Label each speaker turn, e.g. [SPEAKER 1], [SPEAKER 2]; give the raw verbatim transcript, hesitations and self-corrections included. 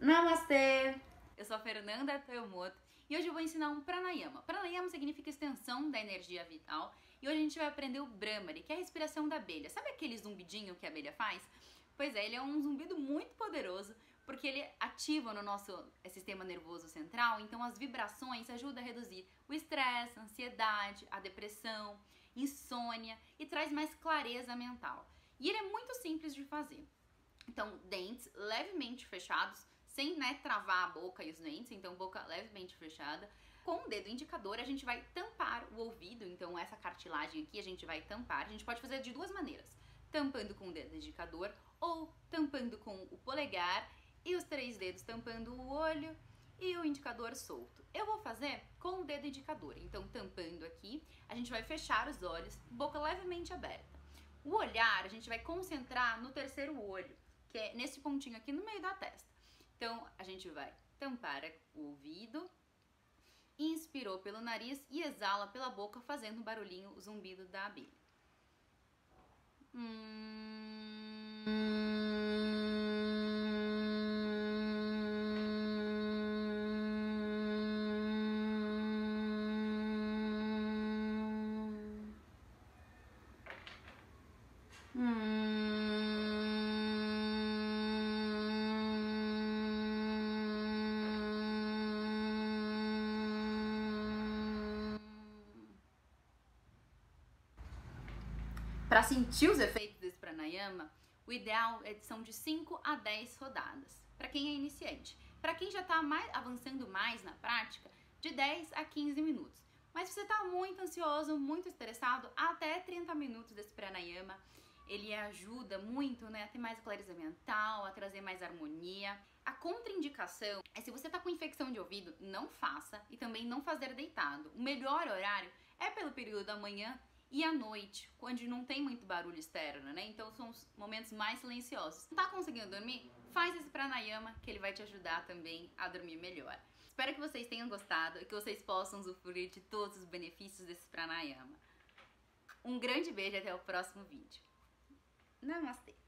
[SPEAKER 1] Namastê! Eu sou a Fernanda Toyomoto e hoje eu vou ensinar um pranayama. Pranayama significa extensão da energia vital e hoje a gente vai aprender o Bhramari, que é a respiração da abelha. Sabe aquele zumbidinho que a abelha faz? Pois é, ele é um zumbido muito poderoso porque ele ativa no nosso sistema nervoso central, então as vibrações ajudam a reduzir o estresse, a ansiedade, a depressão, insônia e traz mais clareza mental. E ele é muito simples de fazer. Então, dentes levemente fechados, sem né, travar a boca e os dentes, então boca levemente fechada. Com o dedo indicador a gente vai tampar o ouvido, então essa cartilagem aqui a gente vai tampar. A gente pode fazer de duas maneiras, tampando com o dedo indicador ou tampando com o polegar e os três dedos tampando o olho e o indicador solto. Eu vou fazer com o dedo indicador, então tampando aqui, a gente vai fechar os olhos, boca levemente aberta. O olhar a gente vai concentrar no terceiro olho, que é nesse pontinho aqui no meio da testa. Então, a gente vai tampar o ouvido, inspirou pelo nariz e exala pela boca, fazendo o barulhinho, o zumbido da abelha. Hum... Para sentir os efeitos desse pranayama, o ideal é são de cinco a dez rodadas, para quem é iniciante. Para quem já está mais, avançando mais na prática, de dez a quinze minutos. Mas se você está muito ansioso, muito estressado, até trinta minutos desse pranayama, ele ajuda muito né, a ter mais clareza mental, a trazer mais harmonia. A contraindicação é se você está com infecção de ouvido, não faça e também não fazer deitado. O melhor horário é pelo período da manhã e à noite, quando não tem muito barulho externo, né? Então são os momentos mais silenciosos. Não tá conseguindo dormir? Faz esse pranayama que ele vai te ajudar também a dormir melhor. Espero que vocês tenham gostado e que vocês possam usufruir de todos os benefícios desse pranayama. Um grande beijo e até o próximo vídeo. Namastê!